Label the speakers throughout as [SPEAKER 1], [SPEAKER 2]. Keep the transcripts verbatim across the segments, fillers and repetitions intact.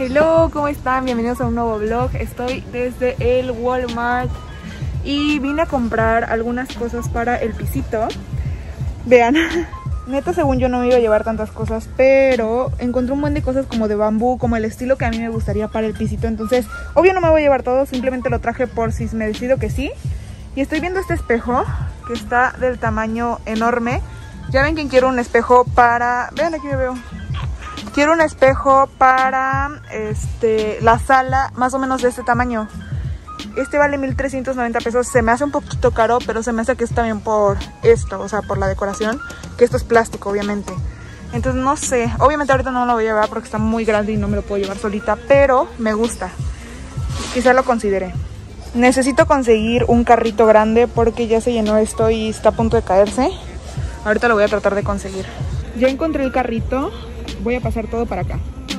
[SPEAKER 1] Hello, ¿cómo están? Bienvenidos a un nuevo vlog. Estoy desde el Walmart y vine a comprar algunas cosas para el pisito. Vean, neta, según yo no me iba a llevar tantas cosas, pero encontré un buen de cosas como de bambú, como el estilo que a mí me gustaría para el pisito. Entonces, obvio no me voy a llevar todo, simplemente lo traje por si me decido que sí. Y estoy viendo este espejo que está del tamaño enorme. Ya ven que quiero un espejo para... Vean, aquí me veo. Quiero un espejo para este, la sala más o menos de este tamaño. Este vale mil trescientos noventa pesos. Se me hace un poquito caro, pero se me hace que es también por esto, o sea, por la decoración. Que esto es plástico, obviamente. Entonces no sé, obviamente ahorita no me lo voy a llevar porque está muy grande y no me lo puedo llevar solita, pero me gusta. Quizá lo considere. Necesito conseguir un carrito grande porque ya se llenó esto y está a punto de caerse. Ahorita lo voy a tratar de conseguir. Ya encontré el carrito. Voy a pasar todo para acá.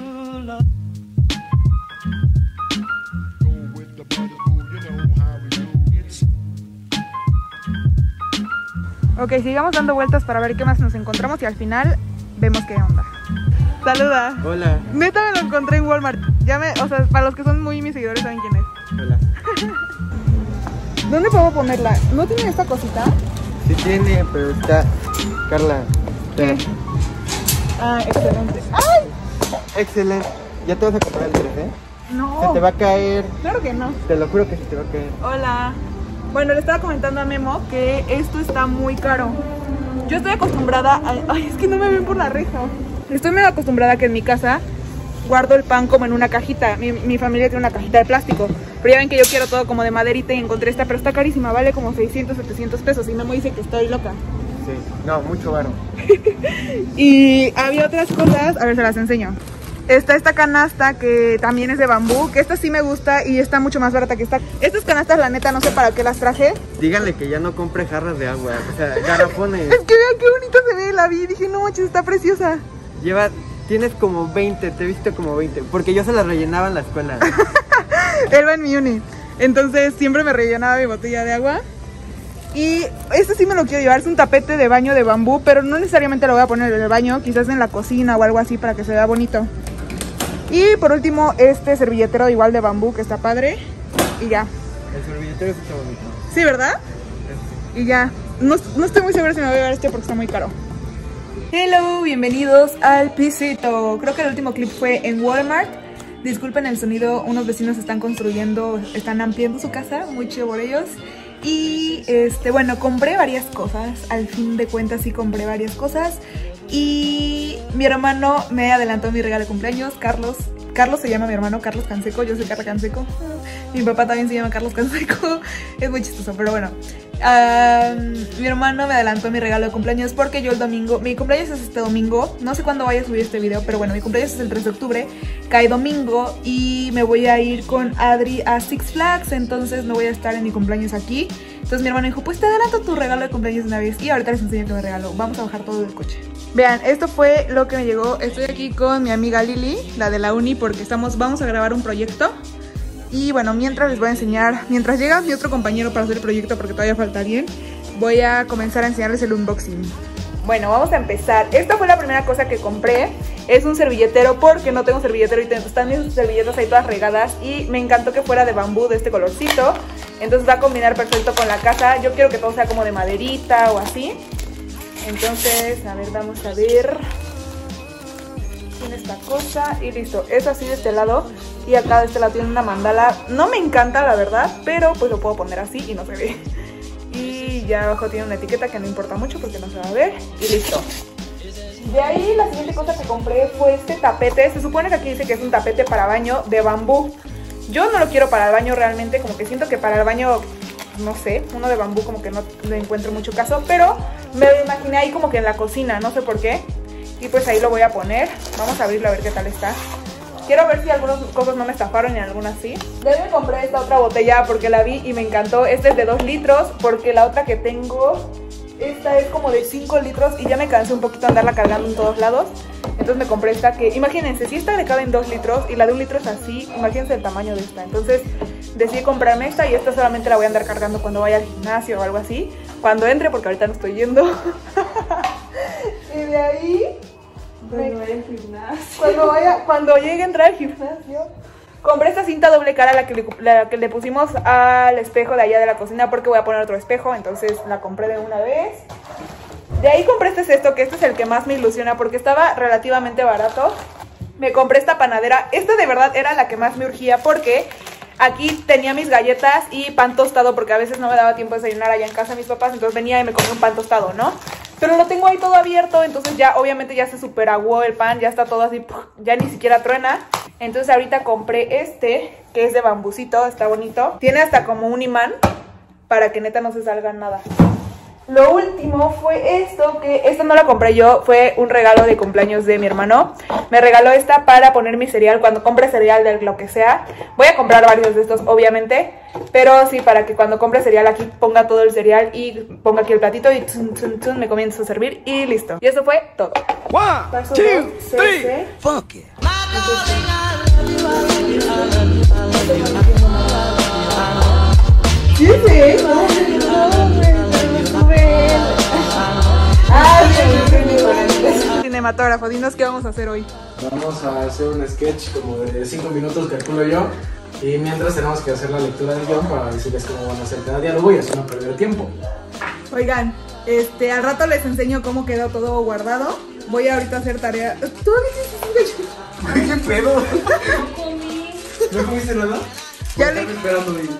[SPEAKER 1] Ok, sigamos dando vueltas para ver qué más nos encontramos y al final vemos qué onda. Saluda.
[SPEAKER 2] Hola.
[SPEAKER 1] Neta me lo encontré en Walmart. Ya me, o sea, para los que son muy mis seguidores saben quién es.
[SPEAKER 2] Hola.
[SPEAKER 1] ¿Dónde puedo ponerla? ¿No tiene esta cosita?
[SPEAKER 2] Sí tiene, pero está... Carla.
[SPEAKER 1] ¿Qué? Ah, excelente. ¡Ay!
[SPEAKER 2] Excelente. Ya te vas a comprar el tres, ¿eh?
[SPEAKER 1] No.
[SPEAKER 2] Se te va a caer.
[SPEAKER 1] Claro que no.
[SPEAKER 2] Te lo juro que se te va a caer.
[SPEAKER 1] Hola. Bueno, le estaba comentando a Memo que esto está muy caro. Yo estoy acostumbrada a... Ay, es que no me ven por la reja. Estoy muy acostumbrada a que en mi casa guardo el pan como en una cajita. Mi, mi familia tiene una cajita de plástico. Pero ya ven que yo quiero todo como de maderita y encontré esta, pero está carísima. Vale como seiscientos, setecientos pesos. Y Memo dice que estoy loca.
[SPEAKER 2] Sí. No, mucho varo.
[SPEAKER 1] Y había otras cosas. A ver, se las enseño. Está esta canasta que también es de bambú, que esta sí me gusta y está mucho más barata que esta. Estas canastas, la neta, no sé para qué las traje.
[SPEAKER 2] Díganle que ya no compre jarras de agua, o sea, garrafones.
[SPEAKER 1] Es que vean qué bonita se ve, la vi y dije, no manches, está preciosa.
[SPEAKER 2] Lleva, tienes como veinte, te he visto como veinte, porque yo se las rellenaba en la escuela.
[SPEAKER 1] Él va en mi uni, entonces siempre me rellenaba mi botella de agua. Y este sí me lo quiero llevar, es un tapete de baño de bambú, pero no necesariamente lo voy a poner en el baño, quizás en la cocina o algo así para que se vea bonito. Y por último, este servilletero igual de bambú que está padre. Y ya.
[SPEAKER 2] El servilletero está bonito.
[SPEAKER 1] Sí, ¿verdad?
[SPEAKER 2] Sí.
[SPEAKER 1] Y ya. No, no estoy muy segura si me voy a llevar este porque está muy caro. Hello, bienvenidos al pisito. Creo que el último clip fue en Walmart. Disculpen el sonido, unos vecinos están construyendo, están ampliando su casa, muy chido por ellos. Y este, bueno, compré varias cosas. Al fin de cuentas sí compré varias cosas. Y mi hermano me adelantó mi regalo de cumpleaños, Carlos. Carlos se llama mi hermano, Carlos Canseco. Yo soy Carla Canseco. Mi papá también se llama Carlos Canseco. Es muy chistoso, pero bueno. Um, mi hermano me adelantó mi regalo de cumpleaños porque yo el domingo... Mi cumpleaños es este domingo. No sé cuándo vaya a subir este video, pero bueno, mi cumpleaños es el tres de octubre. Cae domingo y me voy a ir con Adri a Six Flags. Entonces no voy a estar en mi cumpleaños aquí. Entonces mi hermano dijo, pues te adelanto tu regalo de cumpleaños de una vez. Y ahorita les enseño que me regaló. Vamos a bajar todo del coche. Vean, esto fue lo que me llegó. Estoy aquí con mi amiga Lili, la de la uni, porque estamos, vamos a grabar un proyecto. Y bueno, mientras les voy a enseñar, mientras llega mi otro compañero para hacer el proyecto, porque todavía falta alguien, voy a comenzar a enseñarles el unboxing. Bueno, vamos a empezar. Esta fue la primera cosa que compré. Es un servilletero porque no tengo servilletero y están mis servilletas ahí todas regadas. Y me encantó que fuera de bambú, de este colorcito. Entonces va a combinar perfecto con la casa. Yo quiero que todo sea como de maderita o así. Entonces, a ver, vamos a ver. Tiene esta cosa y listo. Es así de este lado. Y acá de este lado tiene una mandala. No me encanta, la verdad, pero pues lo puedo poner así y no se ve. Y ya abajo tiene una etiqueta que no importa mucho porque no se va a ver. Y listo. De ahí la siguiente cosa que compré fue este tapete. Se supone que aquí dice que es un tapete para baño de bambú. Yo no lo quiero para el baño realmente. Como que siento que para el baño, no sé, uno de bambú como que no le encuentro mucho caso. Pero me lo imaginé ahí como que en la cocina, no sé por qué. Y pues ahí lo voy a poner. Vamos a abrirlo a ver qué tal está. Quiero ver si algunas cosas no me estafaron y algunas sí. De ahí me compré esta otra botella porque la vi y me encantó. Esta es de dos litros porque la otra que tengo, esta es como de cinco litros y ya me cansé un poquito de andarla cargando en todos lados. Entonces me compré esta que, imagínense, si esta le cabe en dos litros y la de un litro es así, imagínense el tamaño de esta. Entonces decidí comprarme esta y esta solamente la voy a andar cargando cuando vaya al gimnasio o algo así. Cuando entre, porque ahorita no estoy yendo. Y de ahí Cuando vaya al gimnasio. Cuando, vaya, cuando llegue a entrar al gimnasio. Compré esta cinta doble cara, la que, le, la que le pusimos al espejo de allá de la cocina, porque voy a poner otro espejo, entonces la compré de una vez. De ahí compré este cesto, que este es el que más me ilusiona porque estaba relativamente barato. Me compré esta panadera, esta de verdad era la que más me urgía porque aquí tenía mis galletas y pan tostado, porque a veces no me daba tiempo de desayunar allá en casa de mis papás, entonces venía y me comía un pan tostado, ¿no? Pero lo tengo ahí todo abierto, entonces ya obviamente ya se super aguó el pan, ya está todo así, ya ni siquiera truena. Entonces ahorita compré este, que es de bambucito, está bonito. Tiene hasta como un imán para que neta no se salga nada. Lo último fue esto, que esto no lo compré yo, fue un regalo de cumpleaños de mi hermano. Me regaló esta para poner mi cereal cuando compre cereal de lo que sea. Voy a comprar varios de estos, obviamente, pero sí, para que cuando compre cereal aquí ponga todo el cereal y ponga aquí el platito y tun, tun, tun, me comienzo a servir y listo. Y eso fue todo. One, Paso two, dos, three, fuck it. ¿Qué es eso? Cinematógrafo, dinos qué vamos a hacer hoy.
[SPEAKER 3] Vamos a hacer un sketch como de cinco minutos, calculo yo. Y mientras tenemos que hacer la lectura del guión para decirles cómo van a hacer cada diálogo y así no perder tiempo.
[SPEAKER 1] Oigan, este, al rato les enseño cómo quedó todo guardado. Voy a ahorita a hacer tarea. ¿Tú
[SPEAKER 3] Ay, qué pedo?
[SPEAKER 1] No comí.
[SPEAKER 3] ¿No comiste nada?
[SPEAKER 1] Ya le...
[SPEAKER 3] esperando ahí.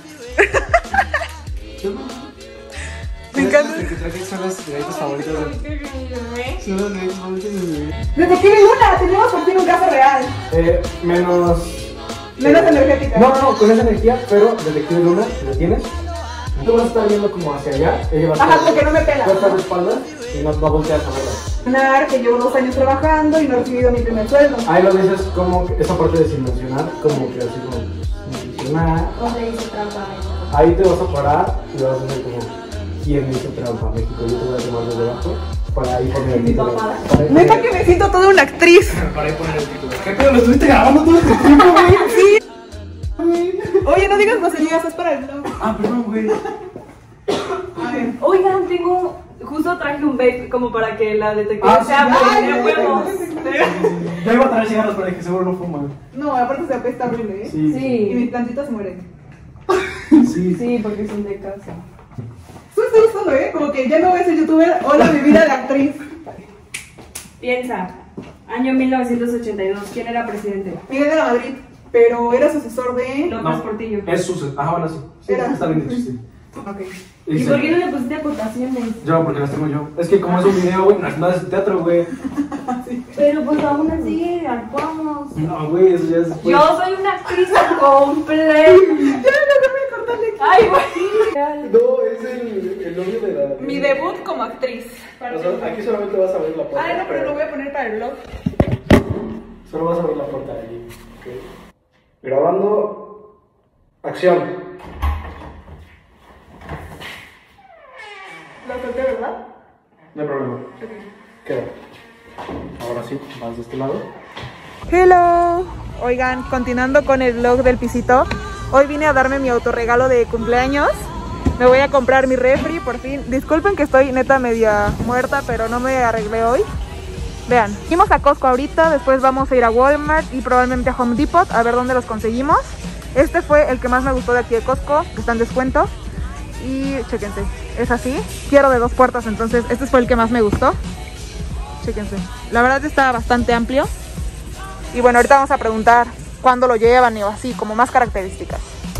[SPEAKER 1] Me encanta.
[SPEAKER 3] Que traje son las galletas favoritas de... Son las galletas favoritas de mi bebé.
[SPEAKER 1] Detective Luna, tenemos por fin un caso real.
[SPEAKER 3] Eh, menos...
[SPEAKER 1] Menos energética.
[SPEAKER 3] No, no, no, con esa energía, pero Detective Luna, si lo tienes, tú vas a estar viendo como hacia allá. Ella va a estar...
[SPEAKER 1] Ajá, porque no me pela.
[SPEAKER 3] Va a estar de espaldas y no va a voltear a verla.
[SPEAKER 1] Que llevo dos años trabajando y no he recibido mi primer sueldo.
[SPEAKER 3] Ahí lo dices como que esa parte de sin mencionar, como que así como sin mencionar.
[SPEAKER 1] ¿Dónde hice trampa?
[SPEAKER 3] Ahí te vas a parar y vas a hacer como ¿quién hizo trampa México? Yo te voy a tomar desde abajo para ahí poner el título.
[SPEAKER 1] Neta que me siento toda una actriz.
[SPEAKER 3] Para ahí poner el título. ¿Qué pedo? ¿Lo estuviste grabando todo este tiempo, güey?
[SPEAKER 1] Sí. Oye, no digas groserías, es para el blog.
[SPEAKER 3] Ah, perdón, güey.
[SPEAKER 4] Oigan, tengo... Justo traje un vape como para que la detective
[SPEAKER 3] Ah,
[SPEAKER 4] sea
[SPEAKER 3] sí,
[SPEAKER 4] buena,
[SPEAKER 3] ya,
[SPEAKER 4] de huevos.
[SPEAKER 3] Ya iba a traer cigarros para que seguro no fuman.
[SPEAKER 1] No, aparte se apesta horrible, ¿eh?
[SPEAKER 3] Sí.
[SPEAKER 1] Y mis
[SPEAKER 4] Sí,
[SPEAKER 1] plantitas mueren.
[SPEAKER 3] Sí.
[SPEAKER 4] sí, porque son de casa.
[SPEAKER 1] Tú estás usando, ¿eh? Como que ya no voy a ser youtuber, hola mi vida de actriz.
[SPEAKER 4] Piensa, año mil novecientos ochenta y dos, ¿quién era presidente?
[SPEAKER 1] Miguel de la Madrid, pero era sucesor de...
[SPEAKER 4] López
[SPEAKER 3] No,
[SPEAKER 4] Portillo.
[SPEAKER 3] es su... Ah, bueno, sí. Sí,
[SPEAKER 1] Era.
[SPEAKER 3] está bien dicho, sí.
[SPEAKER 1] Ok.
[SPEAKER 4] ¿Y
[SPEAKER 3] Sí.
[SPEAKER 4] por qué no le pusiste acotaciones?
[SPEAKER 3] Yo, porque las tengo yo. Es que como es un video, güey, no es nada de teatro, güey.
[SPEAKER 4] Pero pues aún así, actuamos.
[SPEAKER 3] No, güey, eso ya es después.
[SPEAKER 4] Yo soy una actriz completa.
[SPEAKER 1] Ya, no, no voy a cortarle aquí.
[SPEAKER 4] Ay, güey.
[SPEAKER 3] No, es el, el novio de la...
[SPEAKER 1] Mi debut como actriz.
[SPEAKER 3] O sea, aquí solamente vas a ver la puerta.
[SPEAKER 1] Ay, no, pero lo voy a poner para el blog.
[SPEAKER 3] Solo vas a ver la puerta ahí. Okay. Grabando. Acción.
[SPEAKER 1] Lo solté, ¿verdad?
[SPEAKER 3] No hay problema.
[SPEAKER 1] Ok.
[SPEAKER 3] Queda. Ahora sí, vas de este lado.
[SPEAKER 1] Hello. Oigan, continuando con el vlog del pisito. Hoy vine a darme mi autorregalo de cumpleaños. Me voy a comprar mi refri, por fin. Disculpen que estoy neta media muerta, pero no me arreglé hoy. Vean, fuimos a Costco ahorita, después vamos a ir a Walmart y probablemente a Home Depot a ver dónde los conseguimos. Este fue el que más me gustó de aquí de Costco, que está en descuento. Y chéquense, es así. Quiero de dos puertas, entonces este fue el que más me gustó. Chéquense, la verdad está bastante amplio. Y bueno, ahorita vamos a preguntar cuándo lo llevan y así, como más características.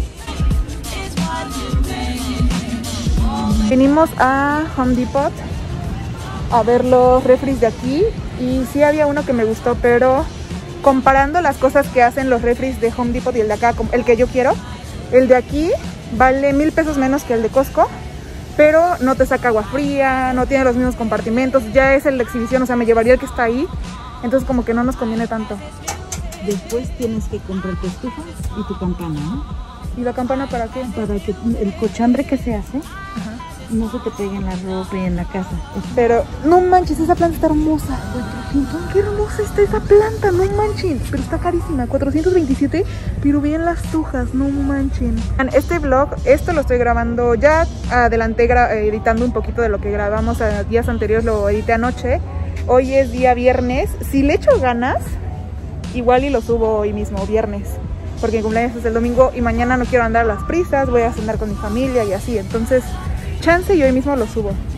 [SPEAKER 1] Venimos a Home Depot a ver los refris de aquí. Y sí había uno que me gustó, pero comparando las cosas que hacen los refris de Home Depot y el de acá, el que yo quiero, el de aquí vale mil pesos menos que el de Costco, pero no te saca agua fría, no tiene los mismos compartimentos, ya es el de exhibición, o sea, me llevaría el que está ahí, entonces como que no nos conviene tanto.
[SPEAKER 5] Después tienes que comprar tu estufa y tu campana, ¿no?
[SPEAKER 1] ¿Y la campana para qué?
[SPEAKER 5] Para que el cochambre que se hace
[SPEAKER 1] Ajá.
[SPEAKER 5] no se te pegue en la ropa y en la casa.
[SPEAKER 1] Pero, no manches, esa planta está hermosa. Qué hermosa está esa planta, no manchen. Pero está carísima, cuatrocientos veintisiete. Pero bien las tujas, no manchen. Este vlog, esto lo estoy grabando, ya adelanté gra editando un poquito de lo que grabamos a días anteriores, lo edité anoche. Hoy es día viernes. Si le echo ganas, igual y lo subo hoy mismo, viernes. Porque mi cumpleaños es el domingo y mañana no quiero andar a las prisas, voy a cenar con mi familia y así. Entonces, chance y hoy mismo lo subo.